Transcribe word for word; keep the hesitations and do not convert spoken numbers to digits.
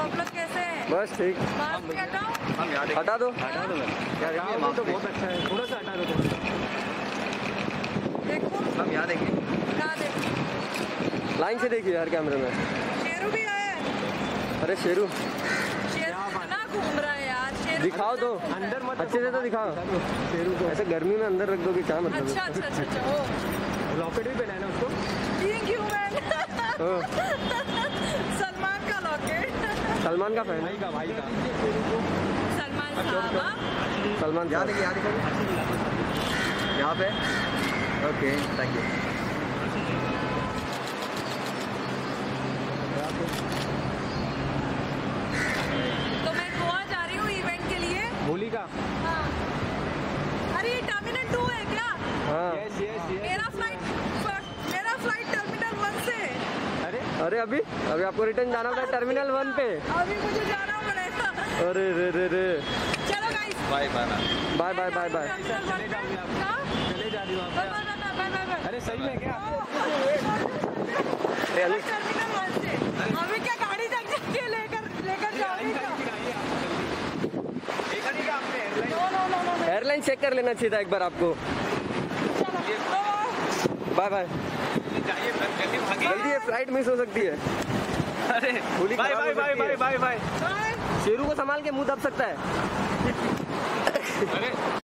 आप लोग कैसे हैं? बस ठीक। मास्क हटाओ, हटा दो, हटा दो। यार तो बहुत अच्छा है, थोड़ा सा हटा दो। देखो हम यहाँ देखिए, क्या देखो, लाइन से देखिए यार कैमरे में। शेरू भी आया है। अरे शेरू शेरू कितना घूम रहा है यार। शेरू दिखाओ तो, अंदर मत अच्छे से तो दिखाओ शेरू को। ऐसे गर्मी में अंदर रख दोगे क्या मतलब? अच्छा अच्छा अच्छा अच्छा ओ लॉकेट भी पहना है ना उसको। Thank you man. ओ, सलमान का लॉकेट, सलमान का फैन भाई का भाई का सलमान साहब। सलमान यहाँ खान। देखिए, यहाँ देखिए, यहाँ पे। Okay, thank you. तो मैं गोवा जा रही हूँ इवेंट के लिए। होली का। हाँ। अरे ये टर्मिनल टू है क्या? हाँ यस यस यस। मेरा फ्लाइट मेरा फ्लाइट टर्मिनल वन से। अरे अरे अभी अभी आपको रिटर्न जाना होगा टर्मिनल वन पे। अभी मुझे जाना पड़ेगा। अरे रे रे रे। चलो guys, bye bye. Bye bye bye bye. चले जाओगे आप, हाँ? चले जा रही हो बाय आप। Bye bye bye bye bye. अरे सही में क्या? अरे अनु, टर्मिनल वन से अभी क्या गाड़ी तक जाके लेकर लेकर जाओगे क्या? No no no no. Airline check कर लेना चाहिए था एक बार आपको। Bye bye. जल्दी ये फ्लाइट मिस हो सकती है। अरे होली बाय खराब बाय हो बाय सकती है। Bye bye bye. Bye. Sheru को संभाल के मुंह दब सकता है। अरे